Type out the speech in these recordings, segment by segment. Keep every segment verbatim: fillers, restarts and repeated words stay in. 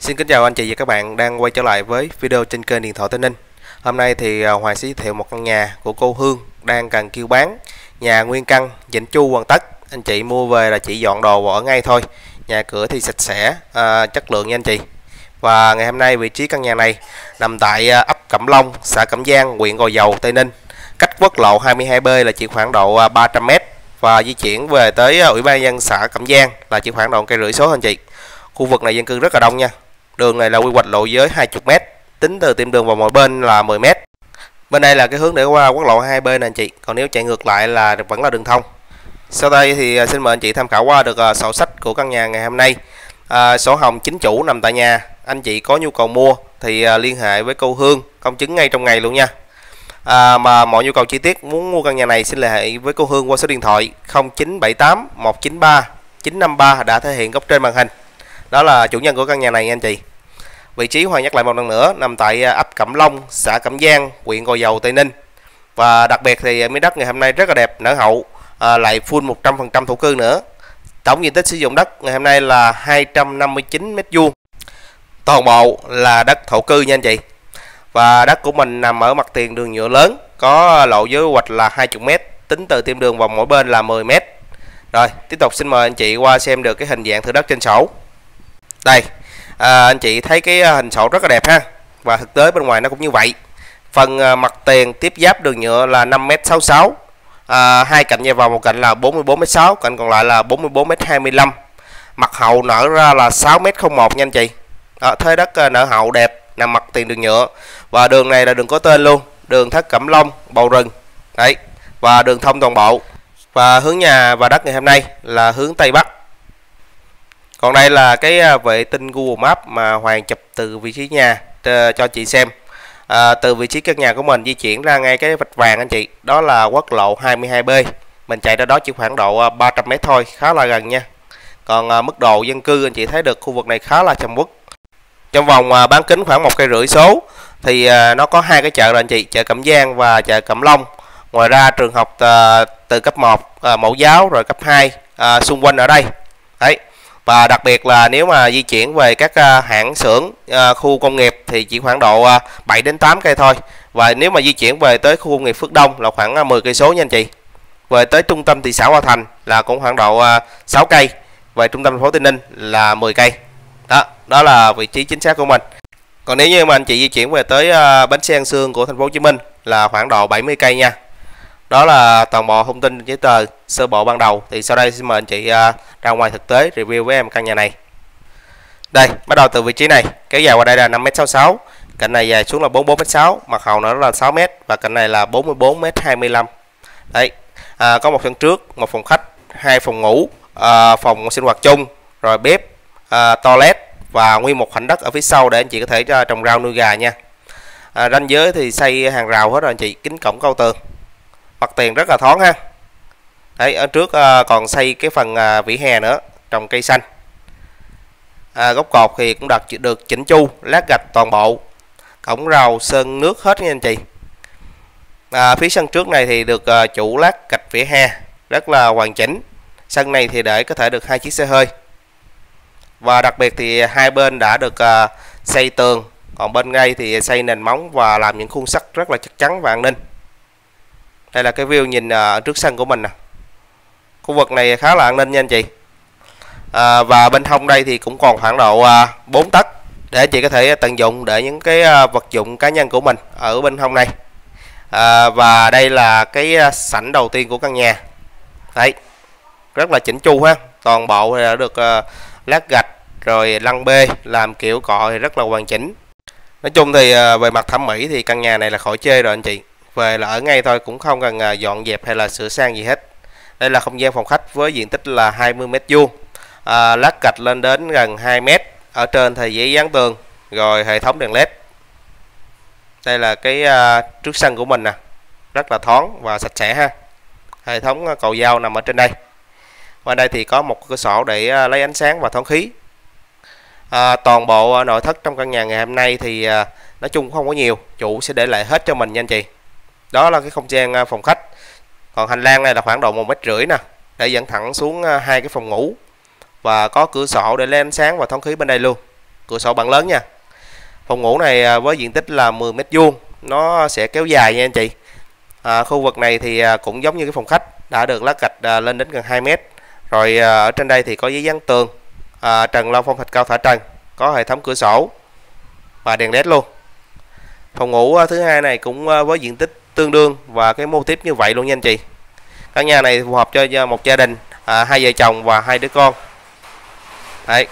Xin kính chào anh chị và các bạn đang quay trở lại với video trên kênh Điện thoại Tây Ninh. Hôm nay thì Hoàng sẽ giới thiệu một căn nhà của cô Hương đang cần kêu bán. Nhà nguyên căn, chỉnh chu hoàn tất. Anh chị mua về là chỉ dọn đồ và ở ngay thôi. Nhà cửa thì sạch sẽ, à, chất lượng nha anh chị. Và ngày hôm nay vị trí căn nhà này nằm tại ấp Cẩm Long, xã Cẩm Giang, huyện Gò Dầu, Tây Ninh. Cách quốc lộ hai mươi hai B là chỉ khoảng độ ba trăm mét và di chuyển về tới Ủy ban nhân dân xã Cẩm Giang là chỉ khoảng độ cây rưỡi số anh chị. Khu vực này dân cư rất là đông nha. Đường này là quy hoạch lộ giới hai mươi mét, tính từ tiệm đường vào mỗi bên là mười mét. Bên đây là cái hướng để qua quốc lộ hai B này anh chị, còn nếu chạy ngược lại là vẫn là đường thông. Sau đây thì xin mời anh chị tham khảo qua được sổ sách của căn nhà ngày hôm nay. À, sổ hồng chính chủ nằm tại nhà. Anh chị có nhu cầu mua thì liên hệ với cô Hương, công chứng ngay trong ngày luôn nha. À, mà mọi nhu cầu chi tiết muốn mua căn nhà này xin liên hệ với cô Hương qua số điện thoại không chín bảy tám một chín ba chín năm ba đã thể hiện góc trên màn hình. Đó là chủ nhân của căn nhà này nha anh chị. Vị trí Hoàng nhắc lại một lần nữa nằm tại ấp Cẩm Long, xã Cẩm Giang, huyện Gò Dầu, Tây Ninh. Và đặc biệt thì miếng đất ngày hôm nay rất là đẹp, nở hậu, à, lại full một trăm phần trăm thổ cư nữa. Tổng diện tích sử dụng đất ngày hôm nay là hai trăm năm mươi chín mét vuông. Toàn bộ là đất thổ cư nha anh chị. Và đất của mình nằm ở mặt tiền đường nhựa lớn, có lộ giới hoạch là hai mươi mét, tính từ tiêm đường vào mỗi bên là mười mét. Rồi, tiếp tục xin mời anh chị qua xem được cái hình dạng thửa đất trên sổ. Đây, à, anh chị thấy cái hình sổ rất là đẹp ha. Và thực tế bên ngoài nó cũng như vậy. Phần à, mặt tiền tiếp giáp đường nhựa là năm mét sáu mươi sáu. À, hai cạnh nhà vào, một cạnh là bốn mươi bốn mét sáu, cạnh còn lại là bốn mươi bốn mét hai mươi lăm. Mặt hậu nở ra là sáu mét không một nha anh chị. Đó, thế đất à, nở hậu đẹp, nằm mặt tiền đường nhựa. Và đường này là đường có tên luôn, đường Thất Cẩm Long, Bầu Rừng. Đấy, và đường thông toàn bộ. Và hướng nhà và đất ngày hôm nay là hướng Tây Bắc. Còn đây là cái vệ tinh Google Maps mà Hoàng chụp từ vị trí nhà cho chị xem. À, từ vị trí căn nhà của mình di chuyển ra ngay cái vạch vàng anh chị, đó là quốc lộ hai mươi hai B. Mình chạy ra đó chỉ khoảng độ ba trăm mét thôi, khá là gần nha. Còn à, mức độ dân cư anh chị thấy được khu vực này khá là trầm uất. Trong vòng à, bán kính khoảng một cây rưỡi số thì à, nó có hai cái chợ là anh chị, chợ Cẩm Giang và chợ Cẩm Long. Ngoài ra trường học à, từ cấp một à, mẫu giáo rồi cấp hai à, xung quanh ở đây. Đấy. Và đặc biệt là nếu mà di chuyển về các uh, hãng xưởng, uh, khu công nghiệp thì chỉ khoảng độ uh, bảy đến tám cây thôi. Và nếu mà di chuyển về tới khu công nghiệp Phước Đông là khoảng uh, mười cây số nha anh chị. Về tới trung tâm thị xã Hòa Thành là cũng khoảng độ uh, sáu cây. Về trung tâm thành phố Tây Ninh là mười cây. Đó, đó là vị trí chính xác của mình. Còn nếu như mà anh chị di chuyển về tới uh, bến xe An Sương của thành phố Hồ Chí Minh là khoảng độ bảy mươi cây nha. Đó là toàn bộ thông tin giấy tờ sơ bộ ban đầu. Thì sau đây xin mời anh chị uh, ra ngoài thực tế review với em căn nhà này. Đây, bắt đầu từ vị trí này, kéo dài qua đây là năm mét sáu mươi sáu, cạnh này dài xuống là bốn mươi bốn mét sáu, mặt hậu nó là sáu mét và cạnh này là bốn mươi bốn mét hai mươi lăm. Đấy, à, có một sân trước, một phòng khách, hai phòng ngủ, à, phòng sinh hoạt chung, rồi bếp, à, toilet và nguyên một khoảnh đất ở phía sau để anh chị có thể uh, trồng rau nuôi gà nha. À, ranh giới thì xây hàng rào hết rồi anh chị, kính cổng cao tường. Mặt tiền rất là thoáng ha. Đấy, ở trước uh, còn xây cái phần uh, vỉa hè nữa, trồng cây xanh. À, góc cột thì cũng đặt được chỉnh chu, lát gạch toàn bộ. Cổng rào sơn nước hết nha anh chị. À, phía sân trước này thì được uh, chủ lát gạch vỉa hè, rất là hoàn chỉnh. Sân này thì để có thể được hai chiếc xe hơi. Và đặc biệt thì hai bên đã được uh, xây tường, còn bên đây thì xây nền móng và làm những khuôn sắt rất là chắc chắn và an ninh. Đây là cái view nhìn ở uh, trước sân của mình nè. Khu vực này khá là an ninh nha anh chị. À, và bên hông đây thì cũng còn khoảng độ à, bốn tấc để anh chị có thể tận dụng để những cái à, vật dụng cá nhân của mình ở bên hông này. À, và đây là cái à, sảnh đầu tiên của căn nhà. Đấy, rất là chỉnh chu ha. Toàn bộ đã được à, lát gạch rồi lăn bê làm kiểu cọ thì rất là hoàn chỉnh. Nói chung thì à, về mặt thẩm mỹ thì căn nhà này là khỏi chê rồi anh chị. Về là ở ngay thôi, cũng không cần à, dọn dẹp hay là sửa sang gì hết. Đây là không gian phòng khách với diện tích là hai mươi mét vuông, à, lát gạch lên đến gần hai mét. Ở trên thì giấy dán tường, rồi hệ thống đèn led. Đây là cái à, trước sân của mình nè, rất là thoáng và sạch sẽ ha. Hệ thống cầu dao nằm ở trên đây. Và đây thì có một cửa sổ để à, lấy ánh sáng và thoáng khí. À, toàn bộ nội thất trong căn nhà ngày hôm nay thì à, nói chung không có nhiều, chủ sẽ để lại hết cho mình nha anh chị. Đó là cái không gian à, phòng khách. Còn hành lang này là khoảng độ một mét rưỡi nè, để dẫn thẳng xuống hai cái phòng ngủ và có cửa sổ để lấy ánh sáng và thoáng khí bên đây luôn. cửa sổ bản lớn nha. Phòng ngủ này với diện tích là mười mét vuông, nó sẽ kéo dài nha anh chị. À, khu vực này thì cũng giống như cái phòng khách, đã được lát gạch lên đến gần hai mét. Rồi ở trên đây thì có giấy dán tường, à, trần lau phong thạch cao thả trần, có hệ thống cửa sổ và đèn led luôn. Phòng ngủ thứ hai này cũng với diện tích tương đương và cái mô típ như vậy luôn nha anh chị. Căn nhà này phù hợp cho một gia đình, à, hai vợ chồng và hai đứa con. Đấy.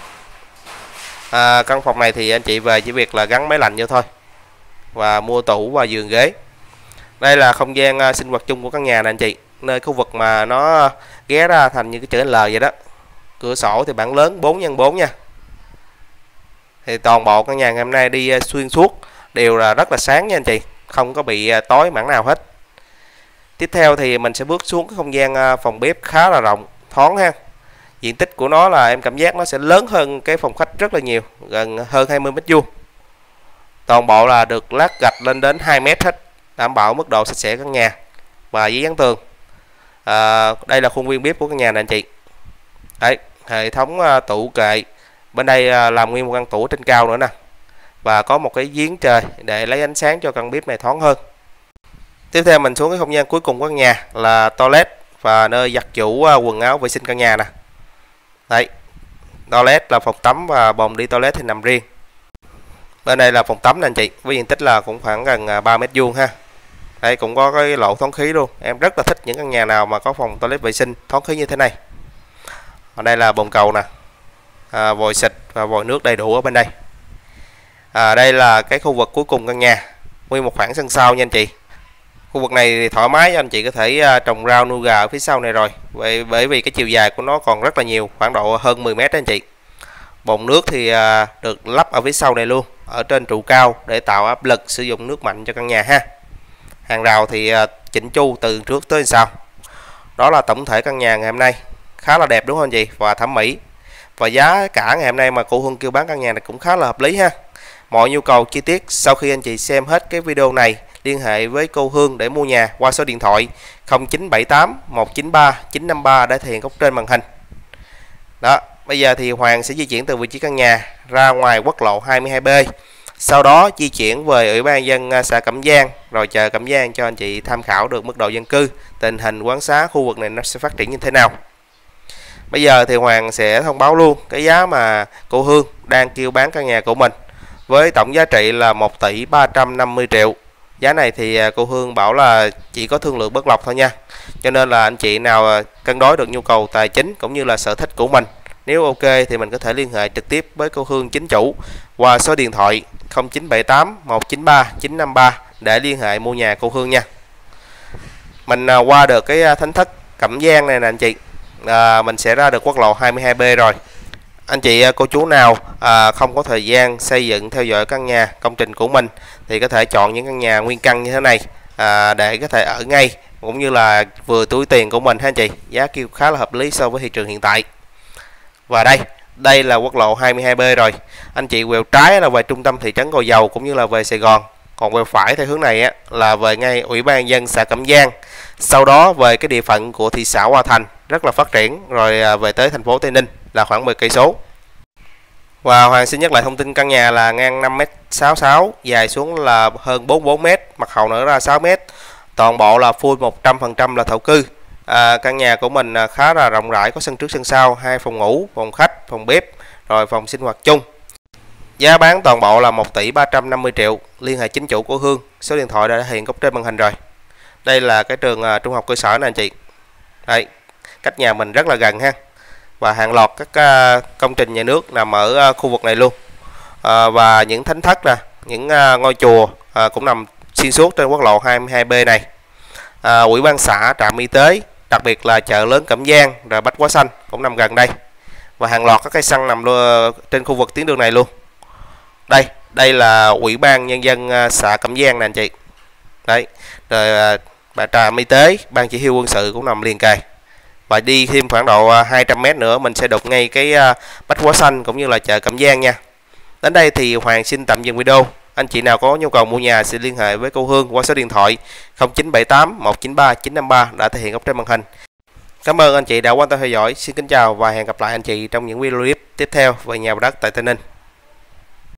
À, căn phòng này thì anh chị về chỉ việc là gắn máy lạnh vô thôi và mua tủ và giường ghế. Đây là không gian sinh hoạt chung của căn nhà này anh chị, nơi khu vực mà nó ghé ra thành như cái chữ L vậy đó. Cửa sổ thì bản lớn bốn nhân bốn nha. Thì toàn bộ căn nhà ngày hôm nay đi xuyên suốt đều là rất là sáng nha anh chị, không có bị tối mảng nào hết. Tiếp theo thì mình sẽ bước xuống cái không gian phòng bếp khá là rộng, thoáng ha. Diện tích của nó là em cảm giác nó sẽ lớn hơn cái phòng khách rất là nhiều, gần hơn hai mươi mét vuông. Toàn bộ là được lát gạch lên đến hai mét hết, đảm bảo mức độ sạch sẽ căn nhà và giấy dán tường. À, đây là khuôn viên bếp của căn nhà này anh chị. Đấy, hệ thống uh, tủ kệ. Bên đây uh, làm nguyên một căn tủ trên cao nữa nè. Và có một cái giếng trời để lấy ánh sáng cho căn bếp này thoáng hơn. Tiếp theo mình xuống cái không gian cuối cùng của căn nhà là toilet và nơi giặt giũ uh, quần áo vệ sinh căn nhà nè. Đấy, toilet là phòng tắm và bồn đi toilet thì nằm riêng. Bên đây là phòng tắm nè anh chị, với diện tích là cũng khoảng gần ba mét vuông ha. Đây cũng có cái lỗ thoáng khí luôn. Em rất là thích những căn nhà nào mà có phòng toilet vệ sinh thoáng khí như thế này. Ở đây là bồn cầu nè, à, vòi xịt và vòi nước đầy đủ ở bên đây. À, đây là cái khu vực cuối cùng căn nhà, nguyên một khoảng sân sau nha anh chị. Khu vực này thì thoải mái cho anh chị có thể uh, trồng rau nuôi gà ở phía sau này rồi. Vậy bởi vì cái chiều dài của nó còn rất là nhiều, khoảng độ hơn mười mét đó anh chị. Bồn nước thì uh, được lắp ở phía sau này luôn, ở trên trụ cao để tạo áp lực sử dụng nước mạnh cho căn nhà ha. Hàng rào thì uh, chỉnh chu từ trước tới sau. Đó là tổng thể căn nhà ngày hôm nay, khá là đẹp đúng không anh chị, và thẩm mỹ. Và giá cả ngày hôm nay mà cô Hương kêu bán căn nhà này cũng khá là hợp lý ha. Mọi nhu cầu chi tiết sau khi anh chị xem hết cái video này, liên hệ với cô Hương để mua nhà qua số điện thoại không chín bảy tám một chín ba chín năm ba đã thể hiện góc trên màn hình. Đó, bây giờ thì Hoàng sẽ di chuyển từ vị trí căn nhà ra ngoài quốc lộ hai mươi hai B. Sau đó di chuyển về Ủy ban nhân dân xã Cẩm Giang, rồi chờ Cẩm Giang cho anh chị tham khảo được mức độ dân cư, tình hình quán xá khu vực này nó sẽ phát triển như thế nào. Bây giờ thì Hoàng sẽ thông báo luôn cái giá mà cô Hương đang kêu bán căn nhà của mình, với tổng giá trị là một tỷ ba trăm năm mươi triệu. Giá này thì cô Hương bảo là chỉ có thương lượng bất lộc thôi nha. Cho nên là anh chị nào cân đối được nhu cầu tài chính cũng như là sở thích của mình, nếu ok thì mình có thể liên hệ trực tiếp với cô Hương chính chủ qua số điện thoại không chín bảy tám một chín ba chín năm ba để liên hệ mua nhà cô Hương nha. Mình qua được cái thánh thất Cẩm Giang này nè anh chị, à, mình sẽ ra được quốc lộ hai mươi hai B rồi. Anh chị cô chú nào à, không có thời gian xây dựng theo dõi căn nhà công trình của mình thì có thể chọn những căn nhà nguyên căn như thế này à, để có thể ở ngay, cũng như là vừa túi tiền của mình ha anh chị. Giá kêu khá là hợp lý so với thị trường hiện tại. Và đây, đây là quốc lộ hai mươi hai B rồi. Anh chị quẹo trái là về trung tâm thị trấn Gò Dầu cũng như là về Sài Gòn. Còn quẹo phải theo hướng này á, là về ngay Ủy ban nhân dân xã Cẩm Giang. Sau đó về cái địa phận của thị xã Hòa Thành rất là phát triển, rồi về tới thành phố Tây Ninh là khoảng mười cây số. Và Hoàng xin nhắc lại thông tin căn nhà là ngang năm mét sáu mươi sáu, dài xuống là hơn bốn mươi bốn mét, mặt hậu nở ra sáu mét. Toàn bộ là full một trăm phần trăm là thổ cư. À, căn nhà của mình khá là rộng rãi, có sân trước sân sau, hai phòng ngủ, phòng khách, phòng bếp, rồi phòng sinh hoạt chung. Giá bán toàn bộ là một tỷ ba trăm năm mươi triệu. Liên hệ chính chủ của Hương, số điện thoại đã hiện góc trên màn hình rồi. Đây là cái trường uh, trung học cơ sở này anh chị. Đây, cách nhà mình rất là gần ha. Và hàng loạt các uh, công trình nhà nước nằm ở uh, khu vực này luôn. Uh, và những thánh thất nè, những uh, ngôi chùa uh, cũng nằm xuyên suốt trên quốc lộ hai mươi hai B này. Uh, Ủy ban xã, trạm y tế, đặc biệt là chợ lớn Cẩm Giang, rồi Bách Hóa Xanh cũng nằm gần đây. Và hàng loạt các cây xăng nằm luôn trên khu vực tuyến đường này luôn. Đây, đây là Ủy ban nhân dân xã Cẩm Giang nè anh chị. Đấy, rồi bà trạm y tế, ban chỉ huy quân sự cũng nằm liền kề. Và đi thêm khoảng độ hai trăm mét nữa mình sẽ đục ngay cái Bách Hóa Xanh cũng như là chợ Cẩm Giang nha. Đến đây thì Hoàng xin tạm dừng video. Anh chị nào có nhu cầu mua nhà sẽ liên hệ với cô Hương qua số điện thoại không chín bảy tám một chín ba chín năm ba đã thể hiện góc trên màn hình. Cảm ơn anh chị đã quan tâm theo dõi. Xin kính chào và hẹn gặp lại anh chị trong những video clip tiếp theo về nhà và đất tại Tây Ninh.